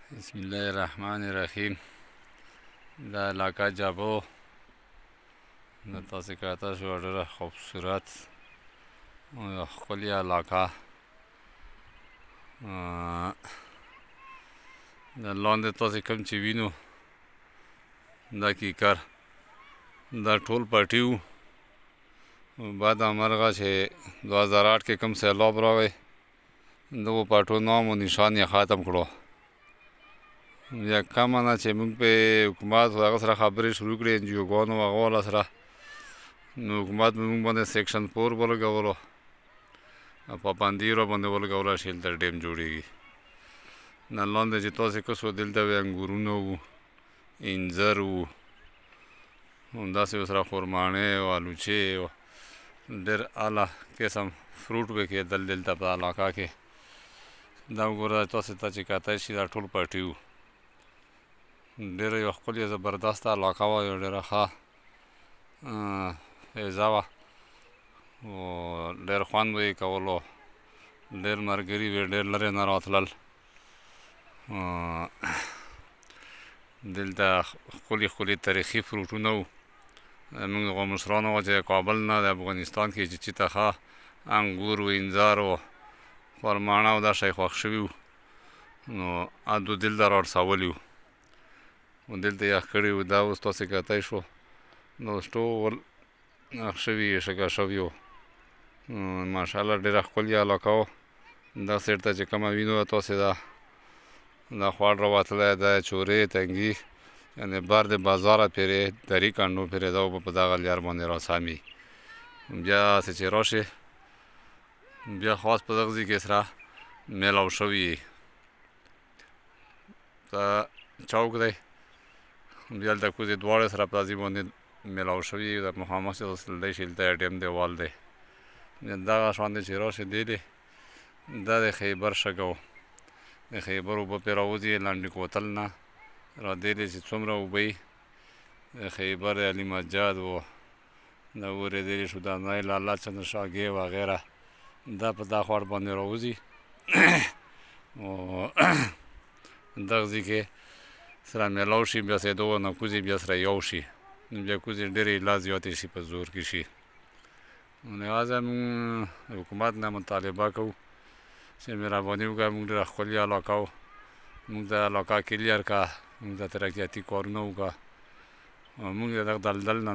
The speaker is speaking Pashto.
بسم الله الرحمن الرحیم. دا علاقه جابو د تاسې کاته شو ډېره خوبصورت او ښکلې علاقه. د لاندې تاسې کوم چې وینو دا کیکر دا ټول پټي وو. بعد مرغه چې 2008 کې کوم سیلاب راغی دغو پټو نام و نشان یې ختم کړو. یا کمه نه چې موږ په حکومت هغه سره خبرې شروع کړې انجیوګانو هغه والا سره، نو حکومت به موږ باندې سیکشن 4 ولګولو، پابندي را باندې ولګوله چې دلته ډیم جوړېږي. نه لاندې چې تاسې کسو دلته وې انګورونه وو، انځر وو، همداسې ورسره خرماڼې او الوچې او ډېر اعلی قسم فروټ به کېدل دلته په علاقه کې. دا وګوره تاسې ته چې کتی شي دا ټول پټي وو. ډېره یوه ښکلې زبردسته علاقه وه، یو ډېره ښه فضا وه او ډېر خوند به یې کولو. ډېر ملګري وې ډېر لرې نه راتلل. دلته ښکلي ښکلي تاریخي فروټونه وو. زموږ دغو مشرانو وه چې کابل نه د افغانستان کې چې چېته ښه انګور و، انځر و، خرماڼه او دا شی خوښ شوي وو، نو ادو دلته راړسولي وو، دلته یخ کړي وو. دا اوس تاسې کتی شو نو اوس ټول یخ شوي شګه شوي وو. ماشاءالله ډېره ښکلې علاقه وه. دا سایډ ته چې کومه وینو تاسې دا خوړ راوتلی دی چورې تنګي، یعنې بر د بازاره پرې دري کنډو پرې دا اوبه په دغه لار باندې راسمي. بیا هسې چې راشې بیا خاص په دغه ځای کې سره میلاو شوي ته چوک دی، بیا هلته کوزې دواړې سره په ځای باندې میلاو شوي د مخامخ چې دی چې هلته ډیم دیوال دی. دغه شان دی چې راشې دیلې دا د خیبر شګه و، د خیبر اوبه پرې راوځي لنډې کوتل نه را دیلې چې څومره اوبه یي د خیبر علي مسجد و، دا اورېدلې شو دا نایل الله چندرشاهګۍ وغیره دا په دا خوړ باندې راوځي. او دغه ځای کې سره میلاو شي، بیا سې دغو نه کوزې بیا سره یو شي، نو بیا کوزې ډېرې لا زیاتې شي په زور کې شي. لهذا موږ د حکومت نه مطالبه کوو چې مهرباني وکړه موږ ډېره ښکلې علاقه و، موږ ته علاقه کلیر کړه، موږ ته ترقیاتي کارونه وکړه، موږ د دغه دلدل نه